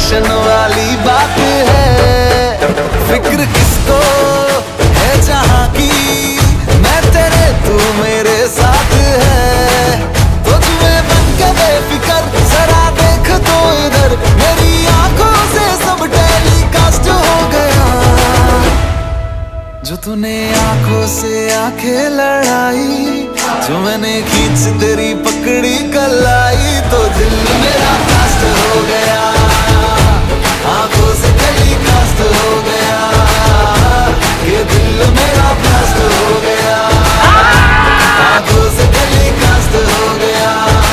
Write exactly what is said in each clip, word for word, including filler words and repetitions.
Tension वाली बात है। फिक्र किसको है जहां की, मैं तेरे तू मेरे साथ है। तो तुम्हें बन के बेफिक्र जरा देख तो इधर, मेरी आंखों से सब टेलीकास्ट हो गया। जो तूने आंखों से आंखें लड़ाई, जो मैंने खींच तेरी पकड़ी कलाई, तो दिल मेरा कास्ट हो गया, आंखों से टेलीकास्ट हो गया, ये दिल मेरा ब्लास्ट हो गया, आंखों से टेलीकास्ट हो गया।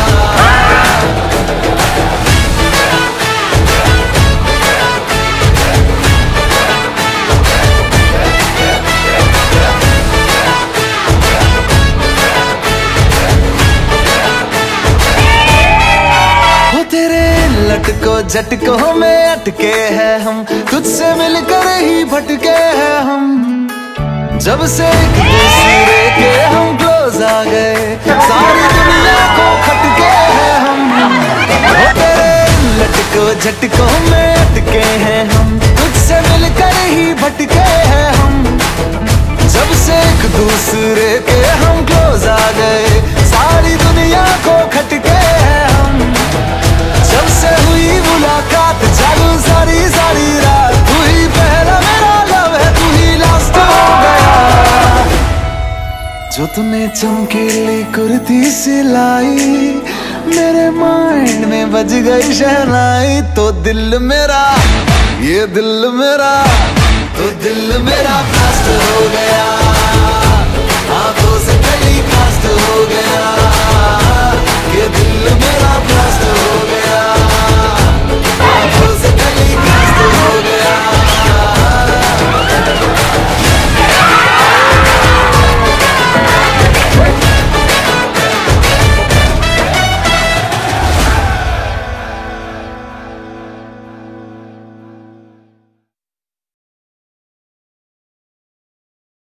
लटको झटकों में अटके हैं हम, तुझसे मिलकर ही भटके हैं हम। जब से एक दूसरे के हम क्लोज आ गए, सारी दुनिया को खटके हैं हम। ओ तेरे लटको झटकों में अटके हैं हम, तुझसे मिलकर ही भटके हैं हम। जब से एक दूसरे के हम क्लोज आ गए, सारी दुनिया को खटके हैं हम। जब से हुई मुलाकात जागू सारी सारी रात, तू ही पहला मेरा लव है, तू ही लास्ट हो गया। जो तूने चमकीली कुर्ती सिलाई, मेरे माइंड में बज गई शहनाई। तो दिल मेरा, ये दिल मेरा, तो दिल मेरा ब्लास्ट हो गया।